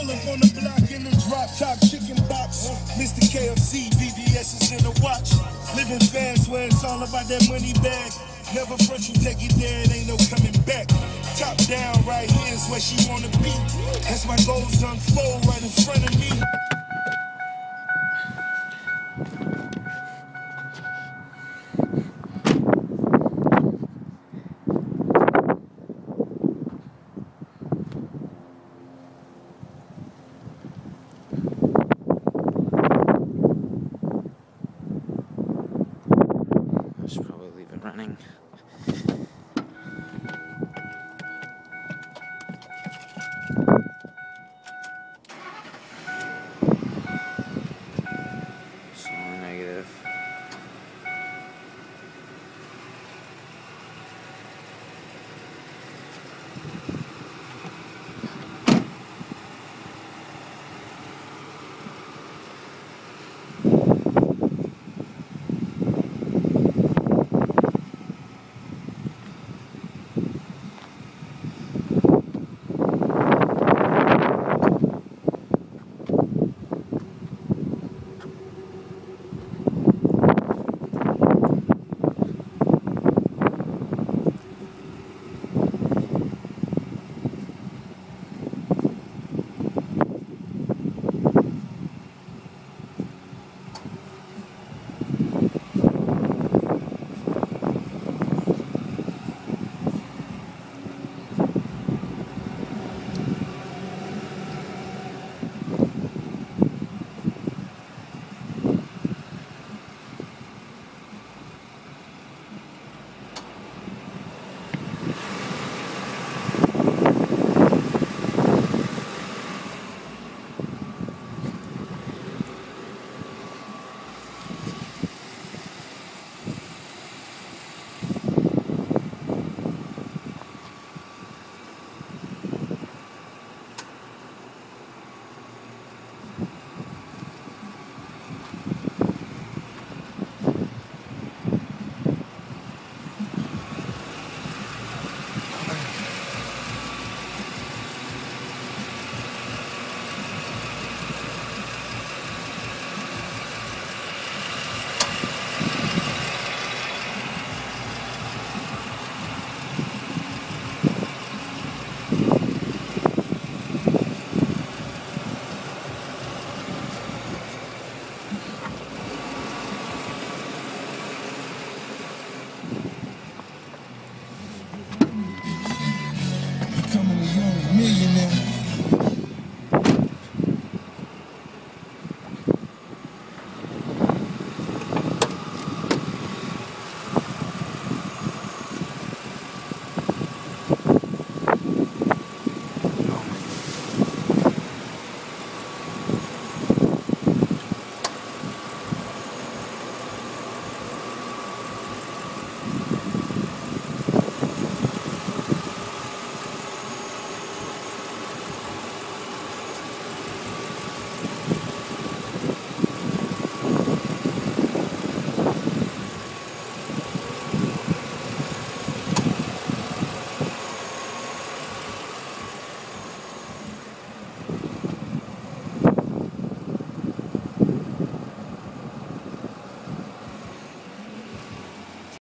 Pull up on the block in the drop top chicken box. Mr. KFC, VVS is in the watch. Living fast where it's all about that money bag. Never front, you take it there, it ain't no coming back. Top down, right here is where she wanna be. As my goals unfold right in front of me. I should probably leave it running.